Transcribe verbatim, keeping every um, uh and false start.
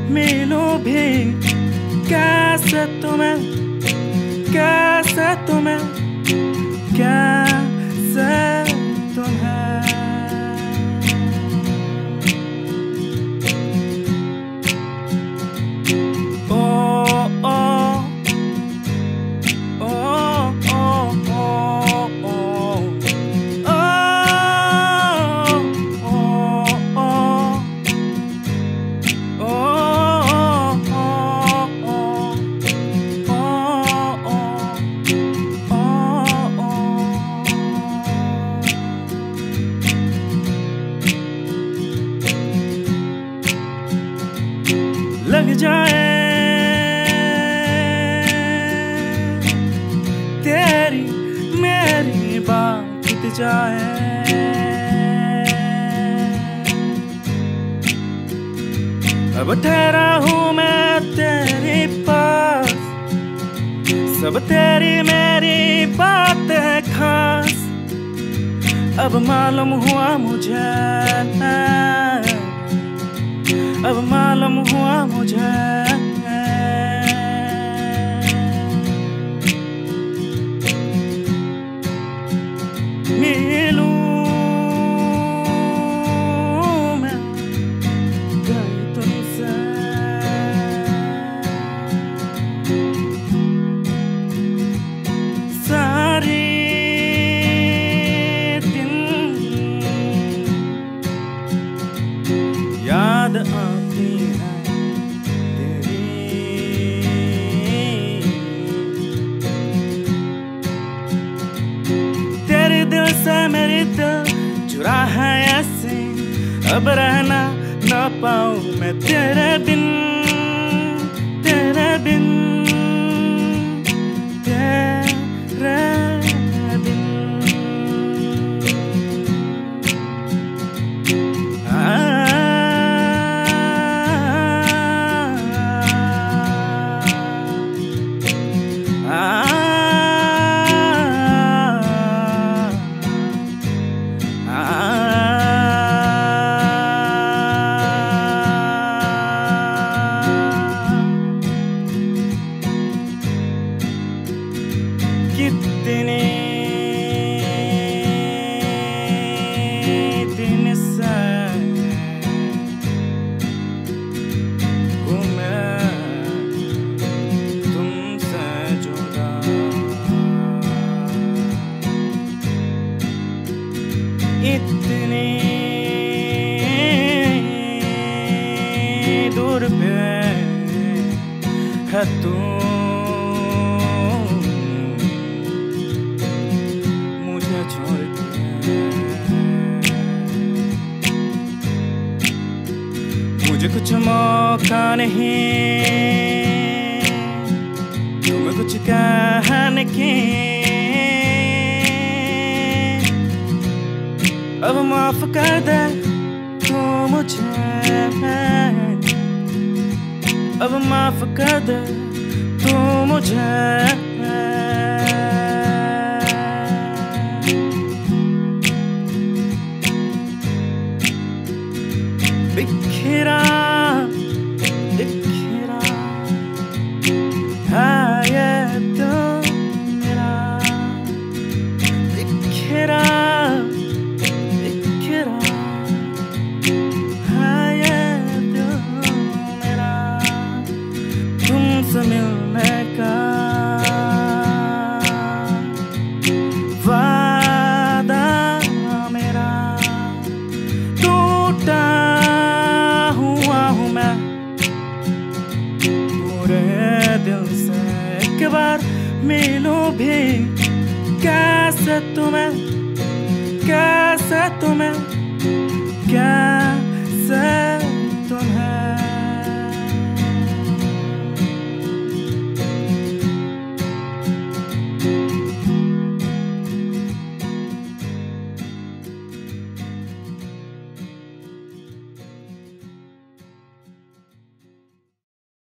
मिलूं भी कैसे तुम्हें, कैसे तुम्हें, कैसे तुम्हें। ओ ओ ओ ओ ओ लग जाए तेरी मेरी बात बीत जाए, अब ठहरा हूँ मैं तेरे पास, सब तेरी मेरी बात है खास। अब मालूम हुआ मुझे, अब मालूम हुआ मुझे मिलूं मैं गई तुमसे, सारी दिन याद आती है तेरी, तेरे दिल से मेरी दिल जुड़ा है ऐसे, अब रहना ना पाऊं मैं तेरे बिन, तेरे बिन, तेरे बिन। कितने दिन से हूँ मैं तुमसे जुड़ा, इतनी दूर पे है तू छोड़ के, मुझे कुछ मौका नहीं तुम्हें कुछ कहने की, अब माफ कर दे तू मुझे, अब माफ कर दे तू मुझे। बिखरा बिखरा है ये दिल मेरा, बिखरा बिखरा है ये दिल मेरा, तुमसे मिलने का वादा मेरा टूटा दिल से। एक बार मिलूं भी कैसे तुम्हें, कैसे तुम्हें।